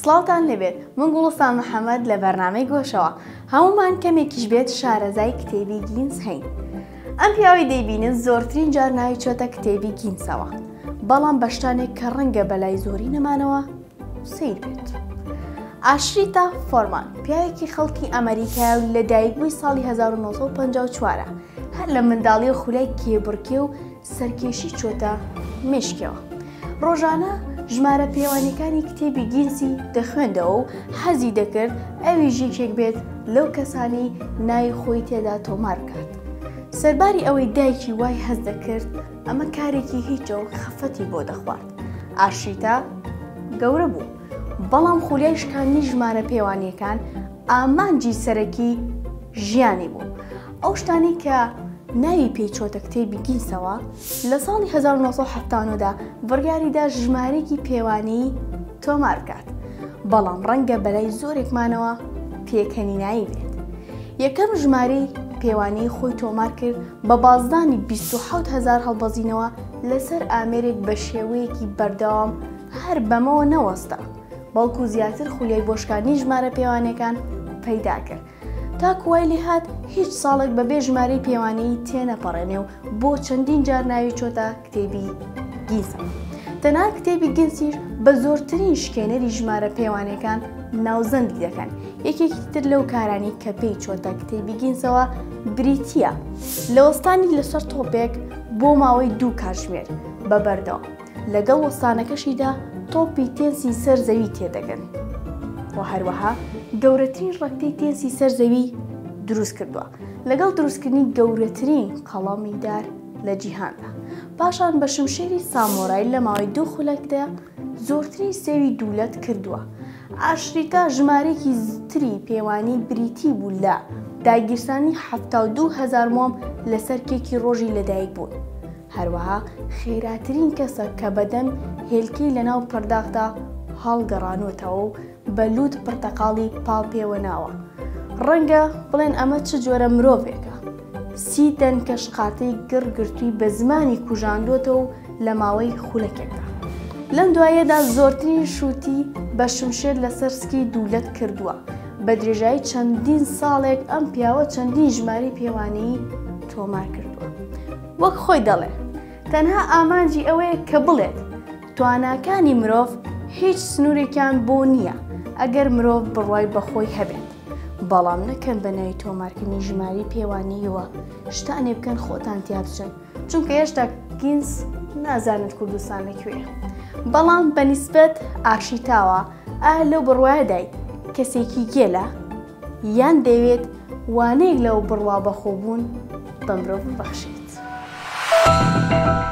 سڵاوتان لەبێت من گوڵستان محەممەد لە بەرنامەی گۆشەوە هەمومان کەمێکیش بێت شارەزای کتێبی گینس هەین. ئەم پیاوەی دەیبینن زۆرترین جار ناوی چۆتە کتێبی گینسەوە، بەڵام بەشتانێک کە ڕەنگە بەلای زۆری نەمانەوە سیر بێت. ئاشریتا فۆرمان پیاوێکی خەڵکی ئەمریکای و لە دایکبووی ساڵی 1954 هەر لە منداڵی و خولای کێبڕکێ و سەرکێشی چۆتە مێشکەوە. ڕۆژانە ژمارە پێوانەکانی کتێبی گینسی دەخوێندەوە و حەزی دەکرد ئەویش یەکێک بێت لەو کەسانی ناوی خۆی تێدا تۆمار بکات. سەرباری ئەوەی دایکی وای هەز دەکرد ئەمە کارێکی هیچە و خەفەتی بۆ دەخوارد. ئاشریتا گەورە بوو، بەڵام خولیای شکاندنی ژمارە پێوانیەکان ئامانجی سەرەکی ژیانی بوو. ئەو شتانی کە ناوی پێیچۆتە کتێبی گینسەوە لە ساڵی 1970دا بڕیاریدا ژمارەیەکی پێوانەی تۆمار بکات، بەڵام ڕەنگە بەلای زۆرێکمانەوە پێکەنینایی بێت. یەکەم ژمارەی پێوانەی خۆی تۆمار کرد بە بازدانی 27,000 هەڵبەزینەوە لەسەر ئامێرێک بە شێوەیەکی بەردەوام هەر بەمەوە نەوەستا، بەڵکو زیاتر خولیای بۆشکانی ژمارە پێوانەکان پەیدا کرد. تاکو وای لێ هات هیچ ساڵێک بەبێ ژمارەی پێوانەی تێنەپەڕێنێ و بۆ چەندین جار ناوی چۆتە کتێبی گینسە. تەنها کتێبی گینسیش بە زۆرترین شکێنەری ژمارە پێوانەکان ناوزەندی دەکەن. یەکێکی تر لەو کارانی کە پێی چۆتە کتێبی گینسەوە بریتیە لە وەستانی لەسەر تۆپێک بۆ ماوەی 2 کاتژمێر بەبەردەوام. لەگەڵ وەستانەکەشیدا تۆپی تێنسی سەر زەوی تێدەگەن و هەروەها گەورەترین ڕەکتەی تێنسی سەر زەوی دروست کردووە لەگەڵ دروستکردنی گەورەترین قەڵەمی دار لە جیهاندا. پاشان بە شمشێری سامۆرای لە ماوەی 2 خولەکدا زۆرترین سێوی دوولەت کردووە. ئاشریتا ژمارەیەکی تری پێوانی بریتی بوو لە داگیرسانی 72,000 مۆم لەسەر کێکی ڕۆژی لەدایک بوون. هەروەها خێراترین کەسە کە بەدەم هێلکەی لەناو پەرداخدا هەڵگەڕانوتەوە و بە لووت پرتەقاڵی پاڵ پێوەناوە. ڕەنگە بڵێن ئەمە چ جۆرە مرۆڤێکە. 30 تەن کەشقاتەی گڕگرتووی بە زمانی کوژاندوتەوە و لە ماوەی خولەکێکدا. لەم دوایەدا زۆرترین شووتی بە شمشێر لەسەر سکی دوولەت کردووە. بە درێژایی چەندین ساڵێک ئەم پیاوە چەندین ژماری پێوانەی تۆمار کردووە. وەک خۆی دەڵێ تەنها ئامانجی ئەوەیە کە بڵێت تواناکانی مرۆڤ هیچ سنوورێکیان بۆ نییە ئەگەر مرۆڤ بڕوای بەخۆی هەبێت، بەڵام نەکەن بە ناوی تۆمارکردنی ژماری پێوانیەوە شتانێ بکەن خۆتان تیا بچن، چونکە هێشتا گینس نازانێت کوردستان لەکوێیە. بەڵام بەنیسبەت ئاشیتاوە ئایا لەو بڕوایەدای کەسێکی گێلە یان دەوێت وانەیەک لەو بڕوا بەخۆبوون بە مرۆڤ ببەخشێت.